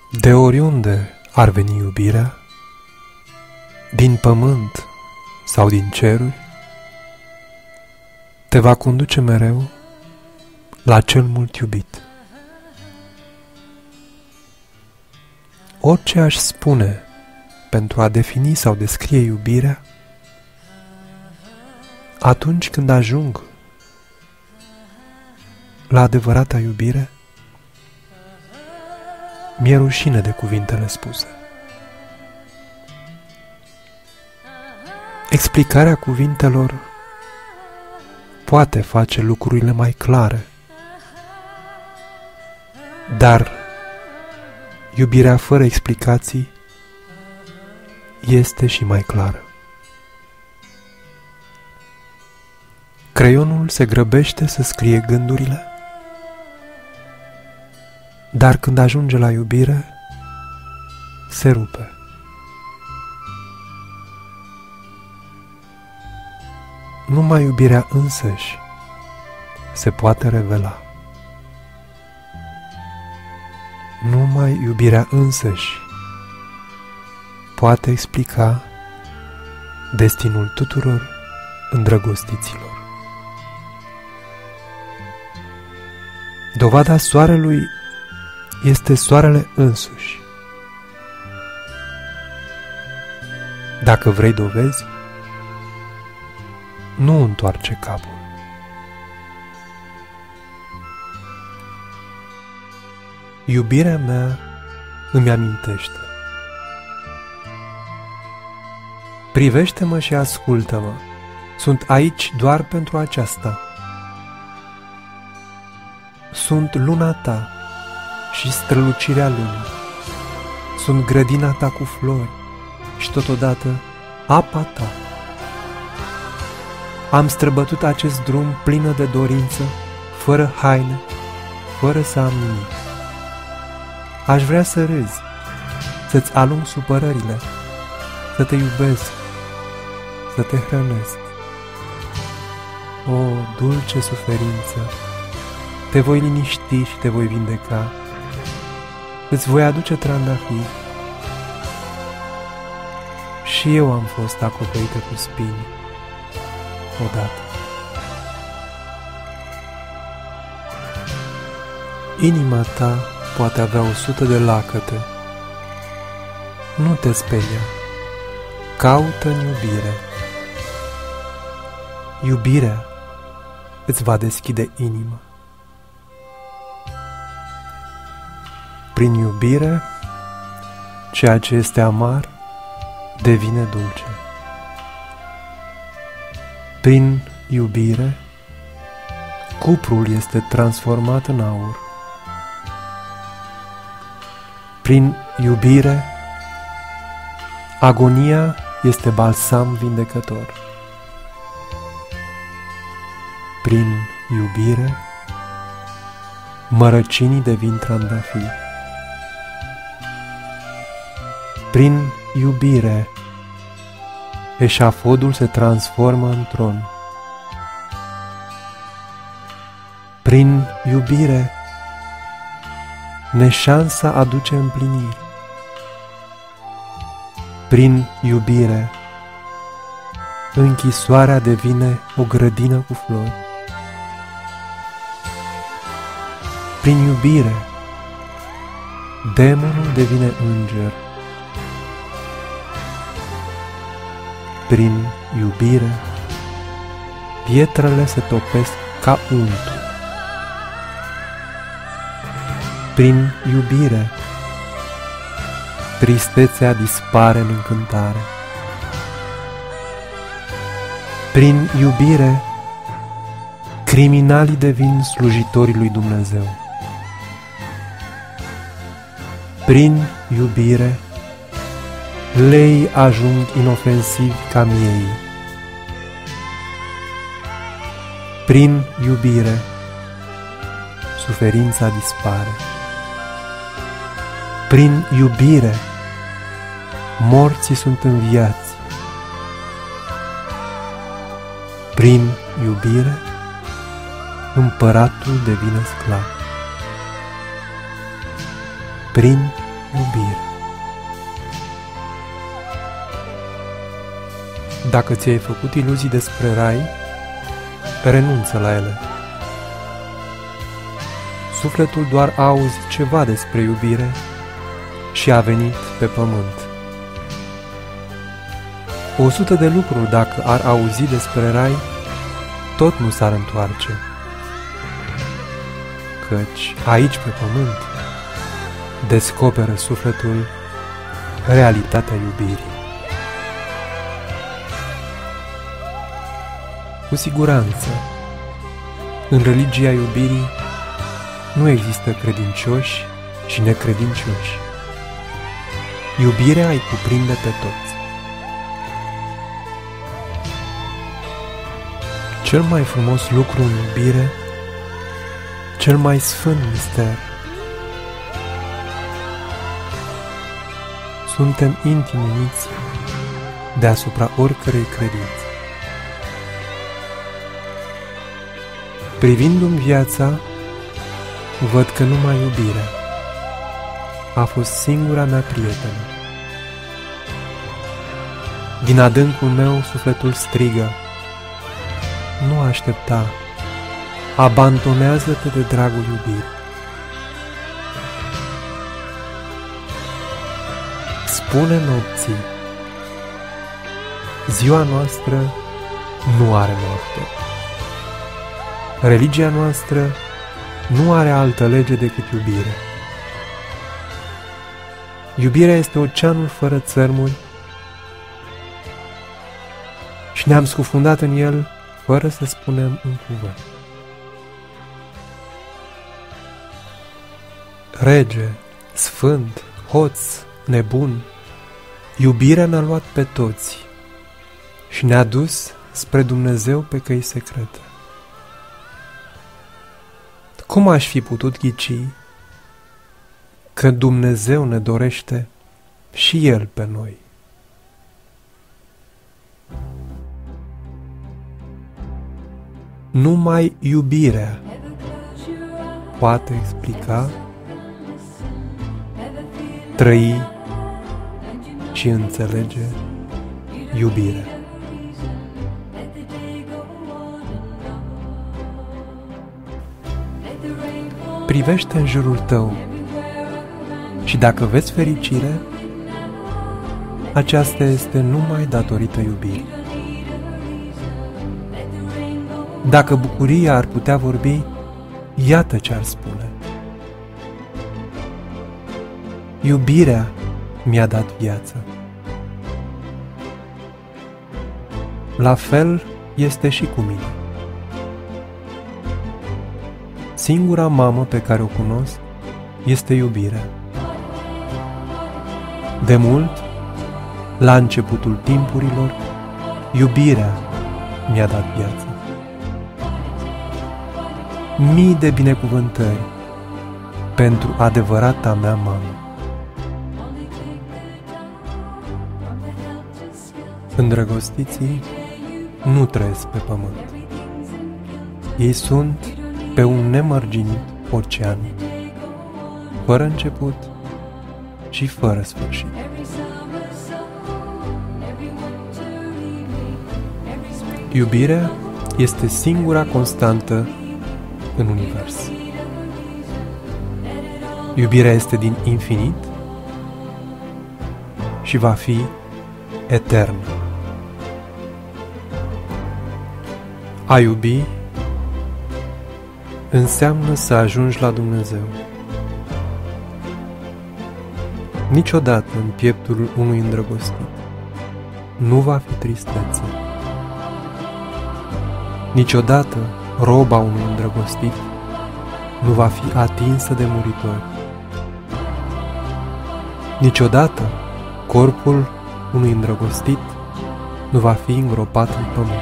De oriunde ar veni iubirea, din pământ sau din ceruri, te va conduce mereu la cel mult iubit. Orice aș spune pentru a defini sau descrie iubirea, atunci când ajung la adevărata iubire, mi-e rușine de cuvintele spuse. Explicarea cuvintelor poate face lucrurile mai clare, dar iubirea fără explicații este și mai clară. Creionul se grăbește să scrie gândurile, dar când ajunge la iubire, se rupe. Numai iubirea însăși se poate revela. Numai iubirea însăși poate explica destinul tuturor îndrăgostiților. Dovada soarelui este soarele însuși. Dacă vrei dovezi, nu întoarce capul. Iubirea mea îmi amintește. Privește-mă și ascultă-mă. Sunt aici doar pentru aceasta. Sunt luna ta și strălucirea lunii. Sunt grădina ta cu flori și totodată apa ta. Am străbătut acest drum plină de dorință, fără haine, fără să am nimic. Aș vrea să râzi, să-ți alung supărările, să te iubesc, să te hrănesc. O, dulce suferință, te voi liniști și te voi vindeca. Îți voi aduce trandafiri. Și eu am fost acoperită cu spini odată. Inima ta poate avea 100 de lacăte. Nu te speria. Caută în iubire. Iubirea îți va deschide inima. Prin iubire, ceea ce este amar devine dulce. Prin iubire, cuprul este transformat în aur. Prin iubire, agonia este balsam vindecător. Prin iubire, mărăcinii devin trandafiri. Prin iubire, eșafodul se transformă în tron. Prin iubire, neșansa aduce împliniri. Prin iubire, închisoarea devine o grădină cu flori. Prin iubire, demonul devine înger. Prin iubire, pietrele se topesc ca untul. Prin iubire, tristețea dispare în încântare. Prin iubire, criminalii devin slujitorii lui Dumnezeu. Prin iubire, leii ajung inofensivi ca miei. Prin iubire, suferința dispare. Prin iubire, morții sunt înviați. Prin iubire, împăratul devine sclav. Prin iubire. Dacă ți-ai făcut iluzii despre rai, renunță la ele. Sufletul doar a auzit ceva despre iubire și a venit pe pământ. 100 de lucruri dacă ar auzi despre rai, tot nu s-ar întoarce. Căci aici pe pământ descoperă sufletul realitatea iubirii. Cu siguranță, în religia iubirii nu există credincioși și necredincioși. Iubirea îi cuprinde pe toți. Cel mai frumos lucru în iubire, cel mai sfânt mister. Suntem intim uniți deasupra oricărei credințe. Privindu-mi viața, văd că numai iubirea a fost singura mea prietenă. Din adâncul meu sufletul strigă: nu aștepta, abandonează-te de dragul iubirii. Spune nopții: ziua noastră nu are noapte. Religia noastră nu are altă lege decât iubire. Iubirea este oceanul fără țărmuri și ne-am scufundat în el fără să spunem un cuvânt. Rege, sfânt, hoț, nebun, iubirea ne-a luat pe toți și ne-a dus spre Dumnezeu pe căi secrete. Cum aș fi putut ghici că Dumnezeu ne dorește și El pe noi? Numai iubirea poate explica, trăi și înțelege iubirea. Privește în jurul tău și dacă vezi fericire, aceasta este numai datorită iubirii. Dacă bucuria ar putea vorbi, iată ce ar spune: iubirea mi-a dat viață. La fel este și cu mine. Singura mamă pe care o cunosc este iubirea. De mult, la începutul timpurilor, iubirea mi-a dat viață. Mii de binecuvântări pentru adevărata mea mamă. Îndrăgostiții nu trăiesc pe pământ. Ei sunt pe un nemărginit ocean, fără început și fără sfârșit. Iubirea este singura constantă în univers. Iubirea este din infinit și va fi eternă. A iubi înseamnă să ajungi la Dumnezeu. Niciodată în pieptul unui îndrăgostit nu va fi tristețe. Niciodată roba unui îndrăgostit nu va fi atinsă de muritori. Niciodată corpul unui îndrăgostit nu va fi îngropat în pământ.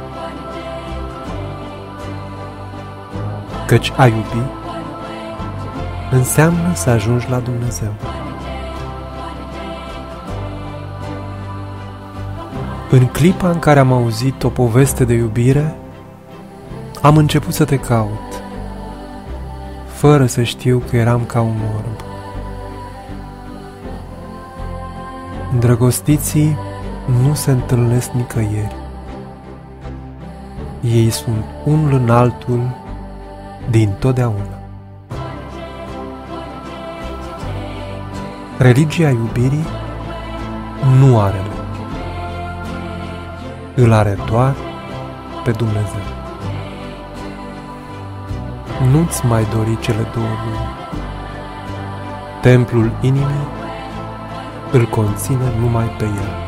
Căci a iubi înseamnă să ajungi la Dumnezeu. În clipa în care am auzit o poveste de iubire, am început să te caut, fără să știu că eram ca un orb. Îndrăgostiții nu se întâlnesc nicăieri. Ei sunt unul în altul din totdeauna. Religia iubirii nu are lege. Îl are doar pe Dumnezeu. Nu-ți mai dori cele două lumi. Templul inimii îl conține numai pe El.